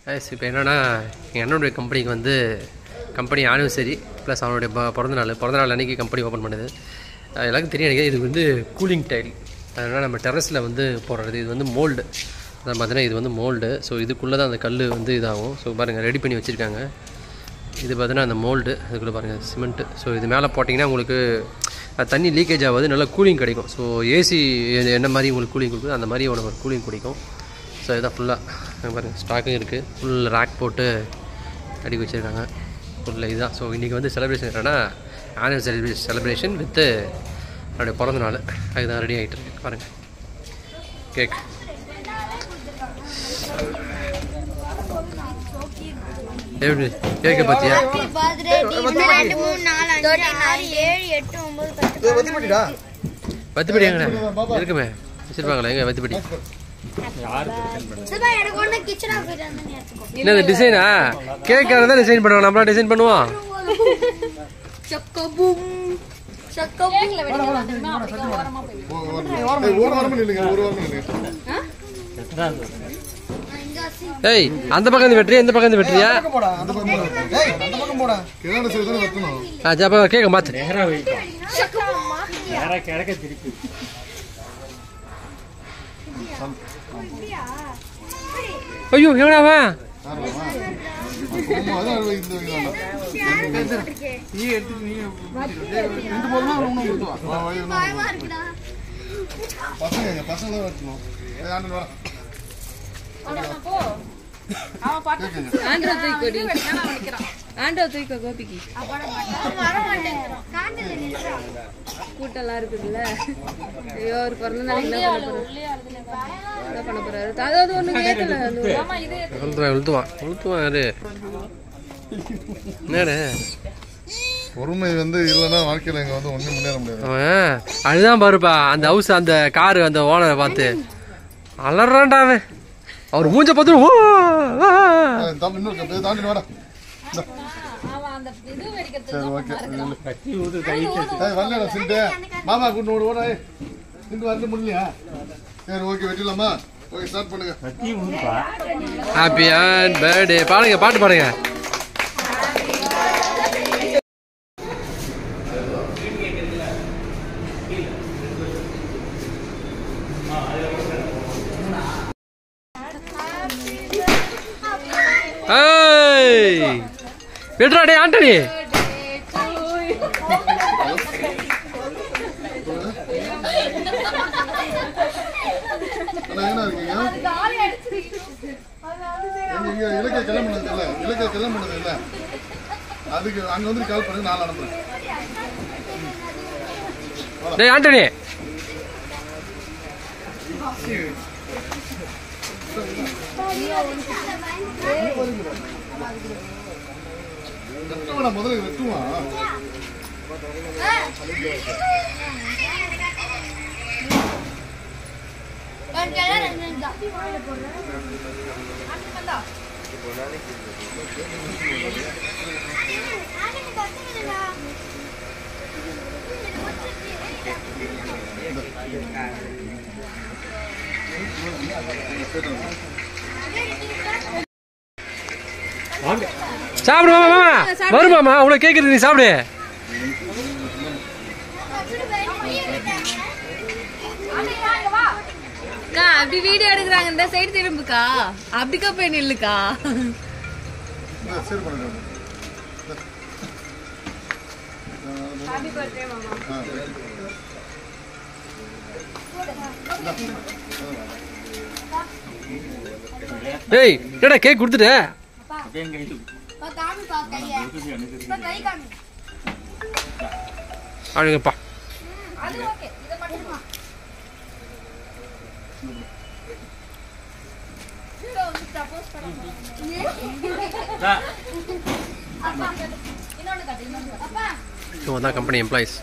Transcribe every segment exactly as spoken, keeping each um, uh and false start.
S இப்போ என்னென்னா எங்கள் அண்ணனுடைய கம்பெனிக்கு வந்து கம்பெனி ஆனிவர்சரி ப்ளஸ் அவனுடைய பிறந்த நாள் பிறந்த நாள் அன்றைக்கி கம்பெனி ஓப்பன் பண்ணுது. எல்லாருக்கும் தெரியும் எனக்கு இது வந்து கூலிங் டைல், அதனால் நம்ம டெரஸில் வந்து போடுறது. இது வந்து மோல்டு அதான் பார்த்தீங்கன்னா இது வந்து மோல்டு. ஸோ இதுக்குள்ளே தான் அந்த கல் வந்து இதாகும். ஸோ பாருங்கள் ரெடி பண்ணி வச்சுருக்காங்க. இது பார்த்தீங்கன்னா அந்த மோல்டு, அதுக்குள்ளே பாருங்கள் சிமெண்ட்டு. ஸோ இது மேலே போட்டிங்கன்னா உங்களுக்கு தண்ணி லீக்கேஜ் ஆகாது, நல்லா கூலிங் கிடைக்கும். ஸோ ஏசி என்ன மாதிரி உங்களுக்கு கூலிங் கொடுக்குது அந்த மாதிரி உனக்கு ஒரு கூலிங் கிடைக்கும். ஸோ இதுதான் ஃபுல்லாக பாருங்கள் ஸ்டாக்கும் இருக்குது. ஃபுல் ரேக் போட்டு அடி வச்சுருக்காங்க ஃபுல்லாக. இதுதான் ஸோ இன்றைக்கி வந்து செலிப்ரேஷன் என்னன்னா ஆனிவர்சரி செலிப்ரேஷன் வித்து என்னுடைய பிறந்த நாள். அதுதான் ரெடி ஆகிட்டு இருக்கு பாருங்கள். கேக் எப்படி கேட்க பார்த்தியா? வத்துப்படி எங்கண்ணே இருக்குமே வச்சுருப்பாங்களா? எங்கே வத்துப்படி என்ன டிசைனா? கேக்காரன் தான் டிசைன் பண்ணுவோம், நம்மளா டிசைன் பண்ணுவோம். ஏய் அந்த பக்கம் இருந்து வெற்றியா இந்த பக்கம் இருந்து வெற்றியா? கேட்க மாத்து ஐயோ எவனாவா கூட்டெல்லாம் இருக்குதுல்ல. ஐயோ ஒரு பிறந்த நாள் என்ன பண்ண போறாரு? அதாவது ஒண்ணு கேட்கல. உளுத்துவான் உளுத்துவான் யாரு என்னடே பொறுமை வந்து இல்லைன்னா வாழ்க்கையில் இங்கே வந்து ஒன்றும் முன்னேற முடியாது. அவன் அதுதான் பாருப்பா அந்த ஹவுஸ் அந்த காரு அந்த ஓனரை பார்த்து அலறான்டாவே. அவர் மூஞ்ச பார்த்து ஓ தாண்டி வாடா. சரி ஓகே வரல சிண்டு மாமா கூட்டு ஓடு ஓடா. சிண்டு வரல முடியலையா? சரி ஓகே வெட்டிடலாமா? ஓகே ஸ்டார்ட் பண்ணுங்க. ஹாப்பி பர்த்டே பாடுங்க, பாட்டு பாடுங்க. வெட்றா டே ஆண்டனி. இலக்கை கிளம்புனது இல்ல இலக்கை கிளம்புனது இல்ல அதுக்கு அங்க வந்து கால் பண்ணுங்க, நான் அனுப்புறேன். டேய் ஆண்டனி முதல்ல வெட்டுவா. சாப்பிடு மாமா. வருமாமா உங்களை கேட்குறது, நீ சாப்பிடு. அப்படி வீடியோ எடுக்கிறாங்க, இந்த சைடு திரும்புக்கா, அப்படிக்கா போய் நில்லுக்கா. டேய் என்னடா கேக் கொடுத்துட்ட? அழுங்கப்பா. இவங்க தான் கம்பெனி எம்ப்ளாயிஸ்.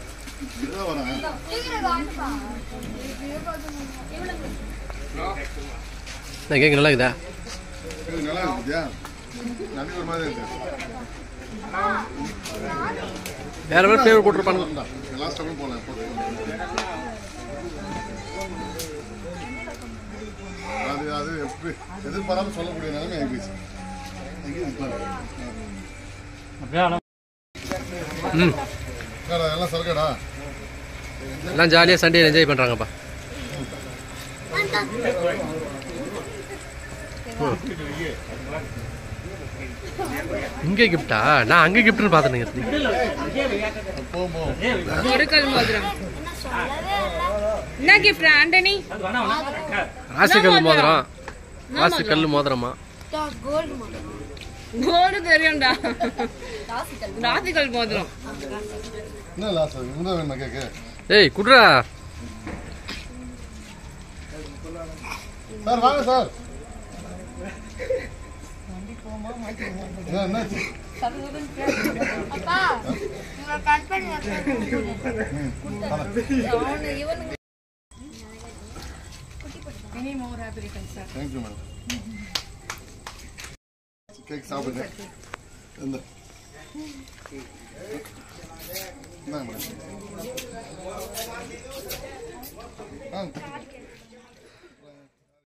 கேக் நல்லா இருக்குதா? நல்லா இருக்குதா? நன்றி ஒரு மாதிரி இருக்கு. வேற வேற ஃப்ளேவர் போட்டுருப்பாங்க. லாஸ்ட் டைம் போல அது அது எப்படி எதிர்பாராம சொல்லக்கூடிய நிலைமை ஆயிடுச்சு. ம் என்னடா, எல்லாம் சரக்கடா. எல்லாம் ஜாலியாக சண்டே என்ஜாய் பண்ணுறாங்கப்பா. இங்கே கிஃப்டா? நான் அங்கே கிஃப்ட்னு பார்த்துனுங்க. போமோ ஒரு கல் மோதிரம். என்ன கிஃப்ட் ஆண்டனி? ராசிக்கல் மோதிரம். ராசிக்கல் மோதிரமா? கோல்டு தெரியும்டா. ராசிக்கல் மோதிரம். என்ன லாஸ் இவங்க வேணுமா கேக்கு? ஏய் குட்ரா. சார் வாங்க சார். என்னாச்சு? அப்பா உங்களை கட் பண்ணி தேங்க்யூ மேடம். கேக் சாப்பிடுங்க. இந்த இந்தாங்க மேடம். ஆ